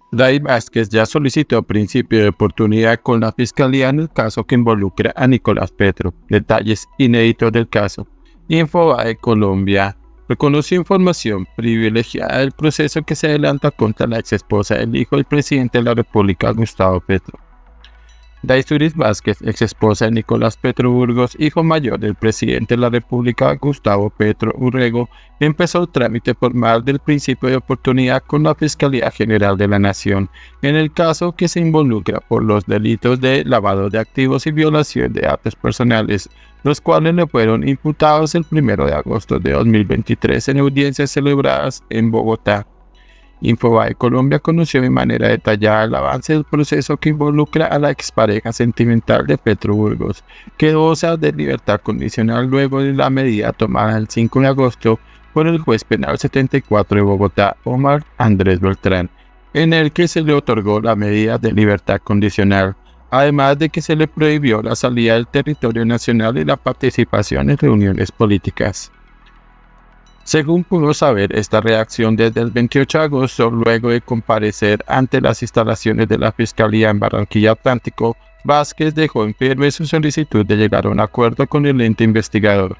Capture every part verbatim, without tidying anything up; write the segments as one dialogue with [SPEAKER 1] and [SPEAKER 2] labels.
[SPEAKER 1] Day Vázquez ya solicitó principio de oportunidad con la Fiscalía en el caso que involucra a Nicolás Petro. Detalles inéditos del caso. Infobae Colombia reconoció información privilegiada del proceso que se adelanta contra la ex esposa del hijo del presidente de la República, Gustavo Petro. Daizuris Vázquez, ex esposa de Nicolás Petro Burgos, hijo mayor del presidente de la República, Gustavo Petro Urrego, empezó el trámite formal del principio de oportunidad con la Fiscalía General de la Nación, en el caso que se involucra por los delitos de lavado de activos y violación de datos personales, los cuales le fueron imputados el primero de agosto de dos mil veintitrés en audiencias celebradas en Bogotá. Infobae Colombia conoció de manera detallada el avance del proceso que involucra a la expareja sentimental de Petro Burgos, que goza de libertad condicional luego de la medida tomada el cinco de agosto por el juez penal setenta y cuatro de Bogotá, Omar Andrés Beltrán, en el que se le otorgó la medida de libertad condicional, además de que se le prohibió la salida del territorio nacional y la participación en reuniones políticas. Según pudo saber esta reacción desde el veintiocho de agosto, luego de comparecer ante las instalaciones de la Fiscalía en Barranquilla Atlántico, Vázquez dejó en firme su solicitud de llegar a un acuerdo con el ente investigador.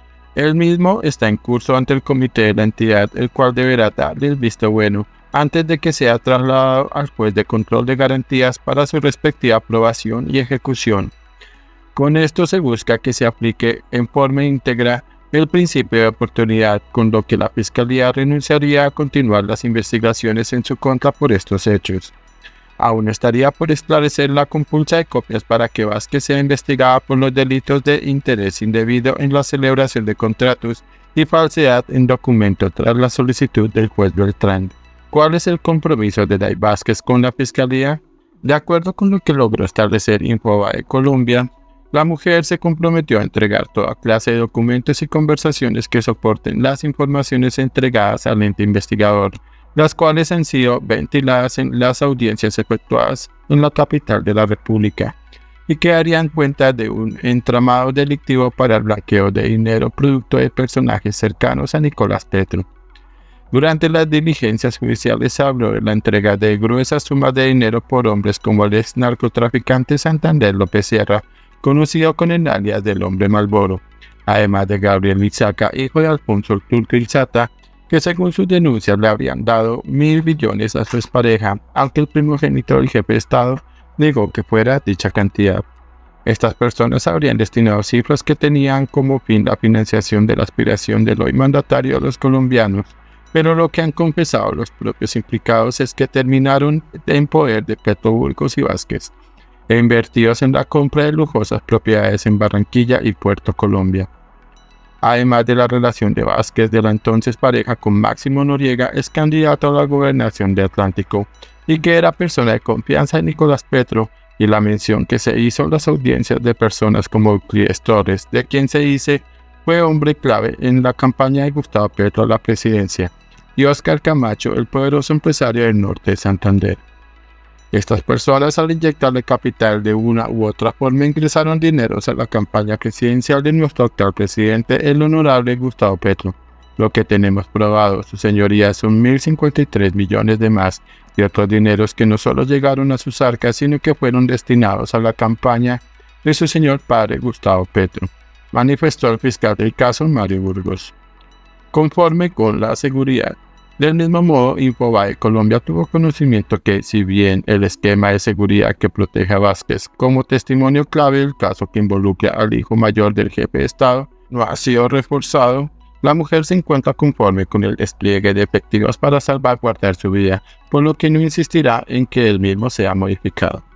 [SPEAKER 1] El mismo está en curso ante el comité de la entidad, el cual deberá darle el visto bueno antes de que sea trasladado al juez de control de garantías para su respectiva aprobación y ejecución. Con esto se busca que se aplique en forma íntegra el principio de oportunidad, con lo que la Fiscalía renunciaría a continuar las investigaciones en su contra por estos hechos. Aún estaría por esclarecer la compulsa de copias para que Vázquez sea investigada por los delitos de interés indebido en la celebración de contratos y falsedad en documentos tras la solicitud del juez Beltrán. ¿Cuál es el compromiso de Day Vázquez con la Fiscalía? De acuerdo con lo que logró establecer Infobae Colombia, la mujer se comprometió a entregar toda clase de documentos y conversaciones que soporten las informaciones entregadas al ente investigador, las cuales han sido ventiladas en las audiencias efectuadas en la capital de la República, y que darían cuenta de un entramado delictivo para el blanqueo de dinero producto de personajes cercanos a Nicolás Petro. Durante las diligencias judiciales se habló de la entrega de gruesas sumas de dinero por hombres como el ex narcotraficante Santander López Sierra, conocido con el alias del Hombre Malboro, además de Gabriel Izaca, hijo de Alfonso el Turco Ilzata, que según sus denuncias le habrían dado mil billones a su expareja, aunque el primogénito del jefe de Estado negó que fuera dicha cantidad. Estas personas habrían destinado cifras que tenían como fin la financiación de la aspiración del hoy mandatario de los colombianos, pero lo que han confesado los propios implicados es que terminaron en poder de Petro Burgos y Vázquez, e invertidos en la compra de lujosas propiedades en Barranquilla y Puerto Colombia. Además de la relación de Vázquez de la entonces pareja con Máximo Noriega, es candidato a la gobernación de Atlántico y que era persona de confianza de Nicolás Petro, y la mención que se hizo en las audiencias de personas como Euclides Torres, de quien se dice fue hombre clave en la campaña de Gustavo Petro a la presidencia, y Óscar Camacho, el poderoso empresario del norte de Santander. Estas personas, al inyectarle capital de una u otra forma, ingresaron dineros a la campaña presidencial de nuestro actual presidente, el honorable Gustavo Petro. Lo que tenemos probado, su señoría, son mil cincuenta y tres millones de más y otros dineros que no solo llegaron a sus arcas, sino que fueron destinados a la campaña de su señor padre Gustavo Petro, manifestó el fiscal del caso, Mario Burgos. Conforme con la seguridad. Del mismo modo, Infobae Colombia tuvo conocimiento que, si bien el esquema de seguridad que protege a Vázquez como testimonio clave del caso que involucra al hijo mayor del jefe de Estado no ha sido reforzado, la mujer se encuentra conforme con el despliegue de efectivos para salvaguardar su vida, por lo que no insistirá en que el mismo sea modificado.